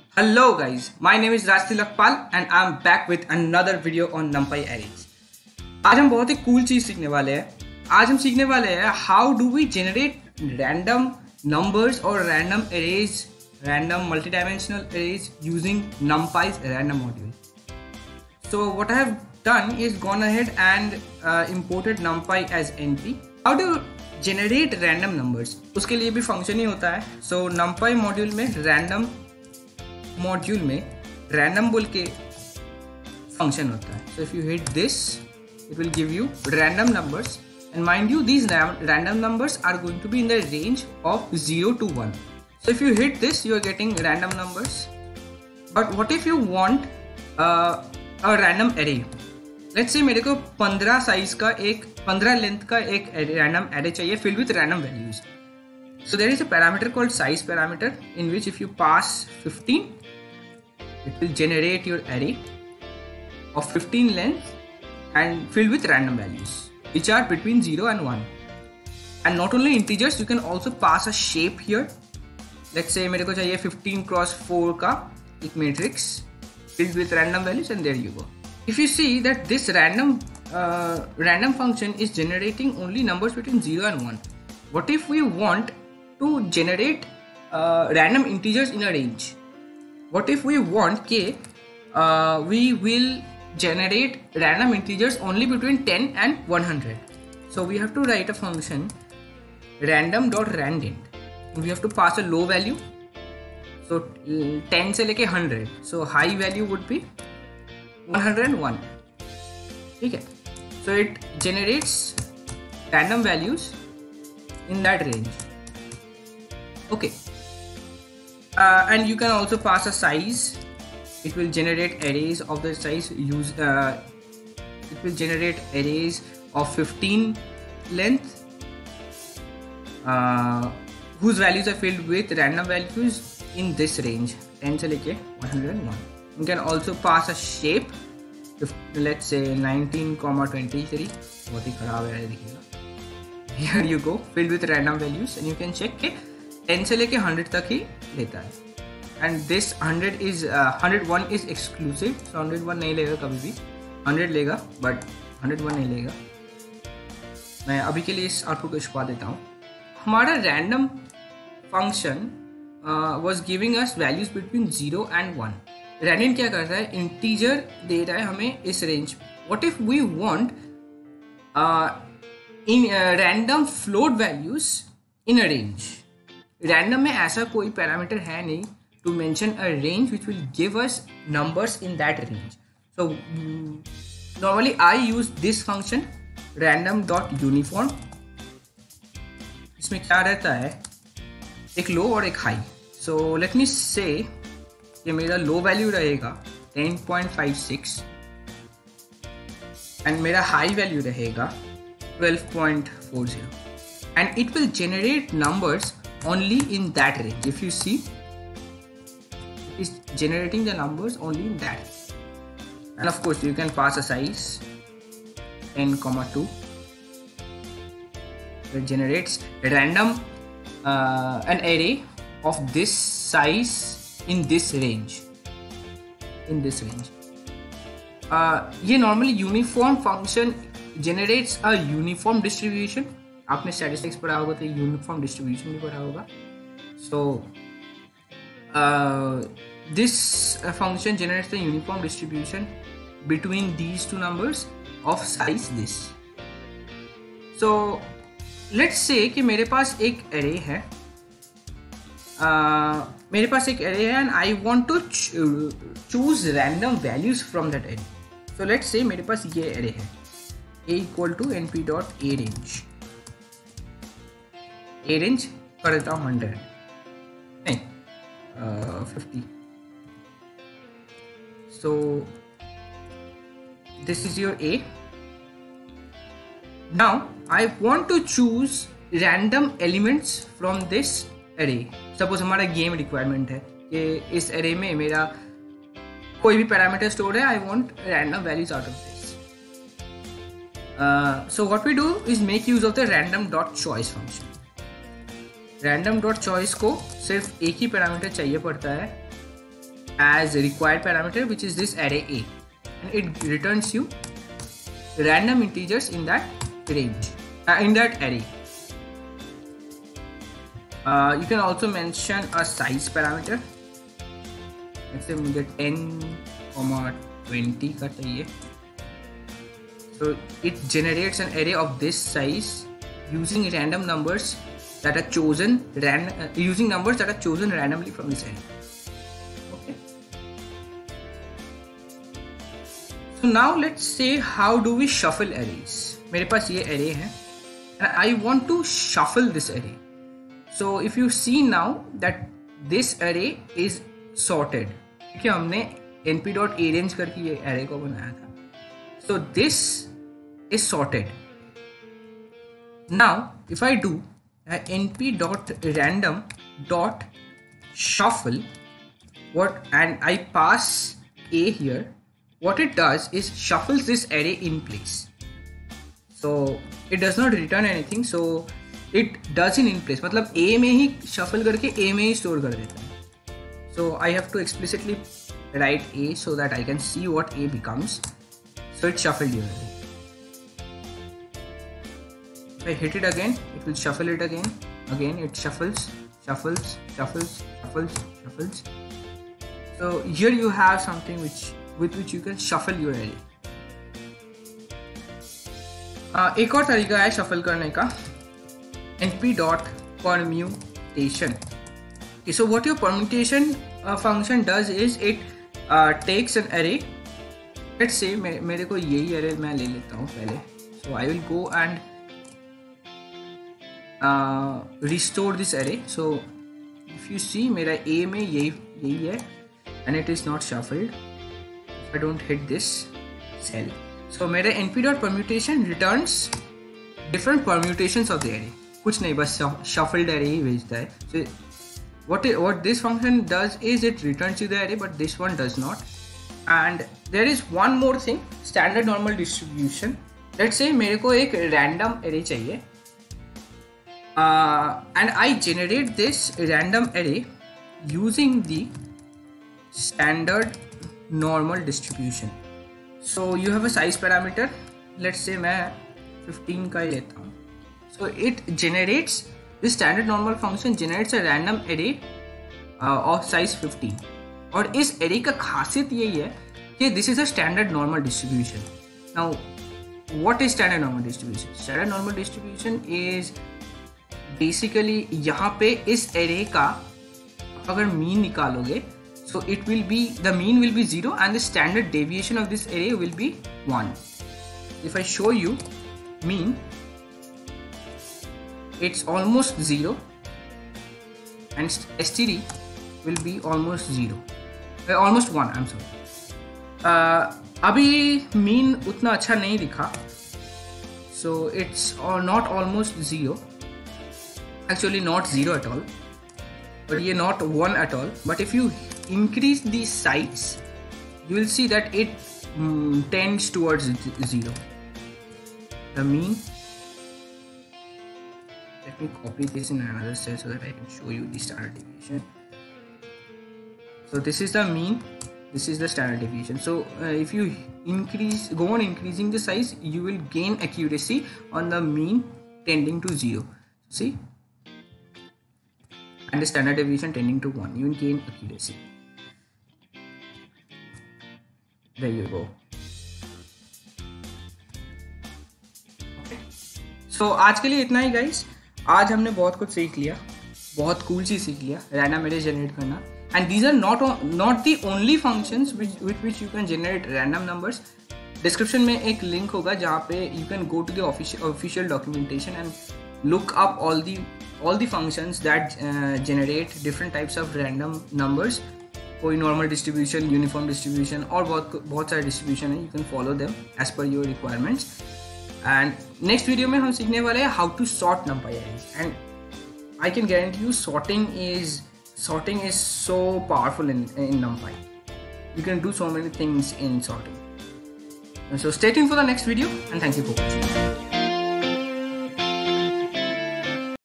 Hello guys, my name is Rajti Lakpal and I'm back with another video on NumPy arrays. आज हम बहुत ही cool चीज सीखने वाले हैं. आज हम सीखने वाले हैं how do we generate random numbers or random arrays, random multidimensional arrays using NumPy's random module. So what I have done is gone ahead and imported NumPy as NP. How do you generate random numbers? उसके लिए भी function ही होता है. So NumPy module में random बोल के function होता है. So if you hit this, it will give you random numbers, and mind you, these random numbers are going to be in the range of 0 to 1. So if you hit this, you are getting random numbers. But what if you want a random array? Let's say मेरे को 15 size का 15 length का एक random array चाहिए filled with random values. So there is a parameter called size parameter, in which if you pass 15, it will generate your array of 15 length and filled with random values, which are between 0 and 1. And not only integers, you can also pass a shape here. Let's say मेरे को चाहिए 15 cross 4 का एक matrix filled with random values, and there you go. If you see that this random function is generating only numbers between 0 and 1. What if we want to generate random integers in a range? What if we want we will generate random integers only between 10 and 100? So we have to write a function random.randint. We have to pass a low value. So 10 से लेके 100. So high value would be 101. Okay. So it generates random values in that range. Okay. And you can also pass a size. It will generate arrays of the size. It will generate arrays of 15 length, whose values are filled with random values in this range, 10 से लेके 101. You can also pass a shape. Let's say 19,23. बहुत ही खराब है दिखेगा. Here you go, filled with random values, and you can check के 10 से लेके 100 तक ही लेता है. And this 101 is exclusive. So 101 नहीं लेगा कभी भी. 100 लेगा, but 101 नहीं लेगा. मैं अभी के लिए इस आउटपुट को छुपा देता हूँ. हमारा random function was giving us values between 0 and 1. Random क्या कर रहा है? Integer दे रहा है हमें इस range. What if we want random float values in a range? Random में ऐसा कोई parameter है नहीं to mention a range which will give us numbers in that range. So normally I use this function random.uniform. इसमें क्या रहता है? एक low और एक high. So let me say कि मेरा low value रहेगा 10.56 and मेरा high value रहेगा 12.40, and it will generate numbers only in that range. If you see, it is generating the numbers only in that. And of course you can pass a size 10,2. It generates random an array of this size in this range. ये normally uniform function generates a uniform distribution. आपने statistics पढ़ा होगा तो uniform distribution भी पढ़ा होगा. So this function generates the uniform distribution between these two numbers of size this. So let's say कि मेरे पास एक array है. And I want to choose random values from that array. So let's say मेरे पास ये array है. A equal to np.arange. Arange कर देता हूँ 100. नहीं 50. So this is your A. Now I want to choose random elements from this array. Suppose हमारा game requirement है कि इस array में मेरा कोई भी parameter store है. I want random values out of this. So what we do is make use of the random.choice function. random.choice को सिर्फ एक ही पैरामीटर चाहिए पड़ता है as a required parameter, which is this array A, and it returns you random integers in that range, in that array. You can also mention a size parameter. Let's say मुझे 10,20 का चाहिए. So it generates an array of this size using random numbers that are chosen using numbers that are chosen randomly from this array. Okay. So now let's say how do we shuffle arrays. मेरे पास ये array है and I want to shuffle this array. So if you see now that this array is sorted, क्योंकि हमने np.arrange करके ये array को बनाया था. So this is sorted. Now if I do np.random.shuffle and I pass a here, what it does is shuffles this array in place. So it does not return anything, so it does in place, मतलब a में ही shuffle करके a में ही store कर देता है. So I have to explicitly write a so that I can see what a becomes. So it shuffled your array. If I hit it again, it will shuffle it again. Again it shuffles. So here you have something with which you can shuffle your array. एक और तरीका है shuffle करने का, np.permutation. Okay, so what your permutation function does is it takes an array. Let's say मेरे को यही array मैं ले लेता हूँ पहले. So I will go and restore this array. So if you see मेरा A में यही है and it is not shuffled. If I don't hit this cell, so मेरा np.permutation returns different permutations of the array. कुछ नहीं, बस shuffled array ही भेजता है. So what this function does is it returns you the array, but this one does not. And there is one more thing, standard normal distribution. Let's say मेरे को एक random array चाहिए. And I generate this random array using the standard normal distribution. So you have a size parameter. Let's say मैं 15 का ही लेता हूँ. So it generates, this standard normal function generates a random array of size 15. और इस array का खासियत यही है कि this is a standard normal distribution. Now what is standard normal distribution? Standard normal distribution is basically यहाँ पे इस array का अगर mean निकालोगे, so it will be, the mean will be 0 and the standard deviation of this array will be 1. If I show you mean, it's almost 0 and std will be almost 0, almost 1, I'm sorry. अभी mean उतना अच्छा नहीं दिखा, so it's not almost 0, actually not 0 at all, but ये not 1 at all. But if you increase the size, you will see that it tends towards 0. The mean, let me copy this in another cell so that I can show you the standard deviation. So this is the mean, this is the standard deviation. So if you go on increasing the size, you will gain accuracy on the mean tending to 0. See, and the standard deviation tending to 1, you will gain accuracy. There you go. Okay. So आज के लिए इतना ही guys. आज हमने बहुत कुछ सीख लिया, बहुत cool चीज सीख लिया, random array generate करना. And these are not the only functions with which you can generate random numbers. Description में एक link होगा जहाँ पे you can go to the official documentation and look up all the functions that generate different types of random numbers. कोई normal distribution, uniform distribution और बहुत सारे distribution है. You can follow them as per your requirements. And next video में हम सीखने वाले हैं how to sort NumPy arrays. And I can guarantee you sorting is so powerful in NumPy. You can do so many things in sorting. So stay tuned for the next video and thank you for watching.